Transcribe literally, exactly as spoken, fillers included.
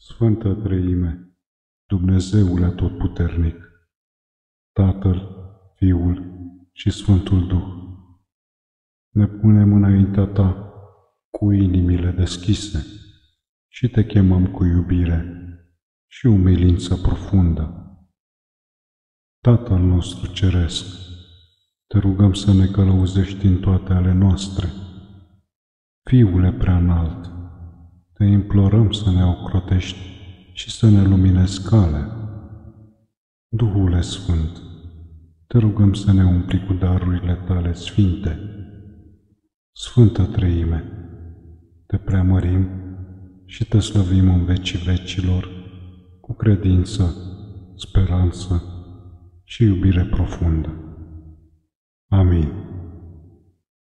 Sfântă Treime, Dumnezeul Atotputernic, Tatăl, Fiul și Sfântul Duh, ne punem înaintea Ta cu inimile deschise și Te chemăm cu iubire și umilință profundă. Tatăl nostru Ceresc, Te rugăm să ne călăuzești în toate ale noastre. Fiule Preanalt, Te implorăm să ne ocrotești și să ne luminezi calea. Duhule Sfânt, Te rugăm să ne umpli cu darurile Tale sfinte. Sfântă Treime, Te preamărim și Te slăvim în vecii vecilor, cu credință, speranță și iubire profundă. Amin.